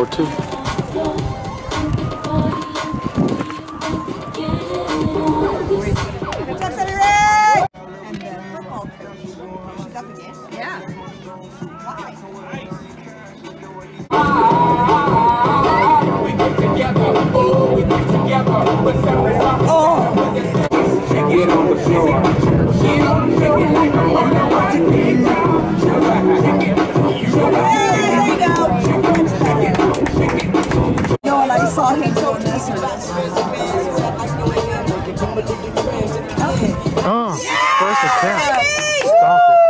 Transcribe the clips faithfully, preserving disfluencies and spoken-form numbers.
four two. What's up, Cedric? And the football coach, she's up again. Yeah. Why? We get together, oh, we get together, but separate. Oh! Get on the floor. Get on, shake it like a mother. No, and I saw him doing this or this. Okay. Oh, first attempt. Stopped it.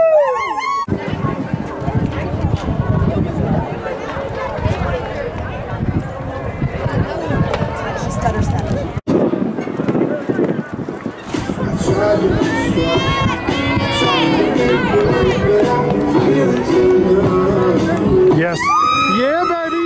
Stutter, stutter. Yes. Yeah, baby.